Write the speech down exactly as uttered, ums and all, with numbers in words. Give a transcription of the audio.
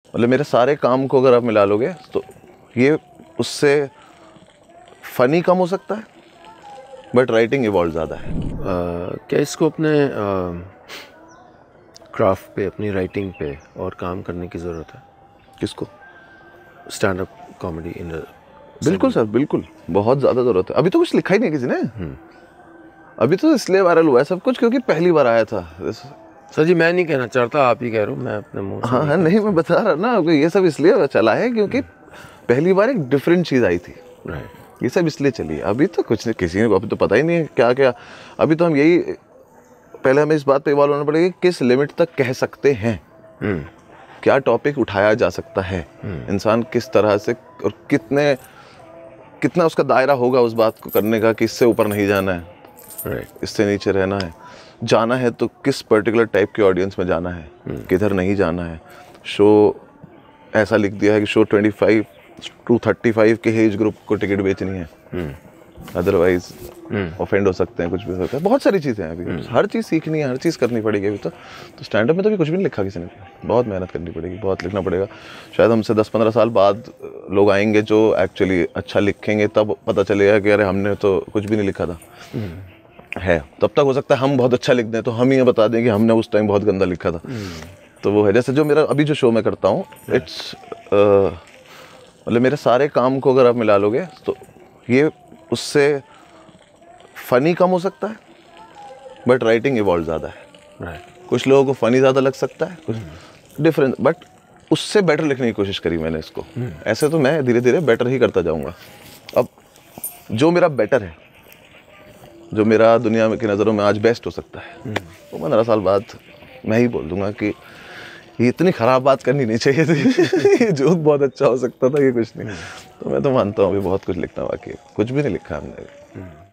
मतलब मेरे सारे काम को अगर आप मिला लोगे तो ये उससे फनी कम हो सकता है, बट राइटिंग इवॉल्व ज़्यादा है। uh, क्या इसको अपने क्राफ्ट पे, अपनी राइटिंग पे और काम करने की ज़रूरत है? किसको? स्टैंड अप कॉमेडी इन बिल्कुल सर, बिल्कुल, बहुत ज़्यादा ज़रूरत है। अभी तो कुछ लिखा ही नहीं किसी ने, अभी तो इसलिए वायरल हुआ है सब कुछ क्योंकि पहली बार आया था। सर जी मैं नहीं कहना चाहता, आप ही कह रहे हो, मैं अपने मुंह से हाँ हाँ नहीं, मैं बता रहा ना, ये सब इसलिए चला है क्योंकि पहली बार एक डिफरेंट चीज़ आई थी। राइट। ये सब इसलिए चली है। अभी तो कुछ नहीं, किसी ने अभी तो पता ही नहीं है क्या क्या। अभी तो हम यही, पहले हमें इस बात पे इवॉल्व होना पड़ेगा कि किस लिमिट तक कह सकते हैं, क्या टॉपिक उठाया जा सकता है, इंसान किस तरह से और कितने कितना उसका दायरा होगा उस बात को करने का कि इससे ऊपर नहीं जाना है, राइट, इससे नीचे रहना है, जाना है तो किस पर्टिकुलर टाइप के ऑडियंस में जाना है, किधर नहीं जाना है। शो ऐसा लिख दिया है कि शो पच्चीस टू पैंतीस के एज ग्रुप को टिकट बेचनी है, अदरवाइज ऑफेंड हो सकते हैं, कुछ भी हो सकता है। बहुत सारी चीज़ें हैं अभी, हर चीज़ सीखनी है, हर चीज़ करनी पड़ेगी अभी तो। तो स्टैंड अप में तो भी कुछ भी नहीं लिखा किसी ने, बहुत मेहनत करनी पड़ेगी, बहुत लिखना पड़ेगा। शायद हमसे दस पंद्रह साल बाद लोग आएंगे जो एक्चुअली अच्छा लिखेंगे, तब पता चलेगा कि अरे हमने तो कुछ भी नहीं लिखा था है। तब तक हो सकता है हम बहुत अच्छा लिख दें तो हम ये बता दें कि हमने उस टाइम बहुत गंदा लिखा था। तो वो है, जैसे जो मेरा अभी जो शो मैं करता हूँ, इट्स मतलब मेरे सारे काम को अगर आप मिला लोगे तो ये उससे फनी कम हो सकता है, बट राइटिंग इवॉल्व ज़्यादा है। राइट। कुछ लोगों को फनी ज़्यादा लग सकता है, कुछ डिफरेंट, बट उससे बेटर लिखने की कोशिश करी मैंने इसको। ऐसे तो मैं धीरे धीरे बेटर ही करता जाऊँगा। अब जो मेरा बेटर है, जो मेरा दुनिया की नज़रों में आज बेस्ट हो सकता है, वो पंद्रह साल बाद मैं ही बोल दूंगा कि ये इतनी ख़राब बात करनी नहीं चाहिए थी, ये जोक बहुत अच्छा हो सकता था, ये कुछ नहीं। तो मैं तो मानता हूँ अभी बहुत कुछ लिखना बाकी है, कुछ भी नहीं लिखा हमने।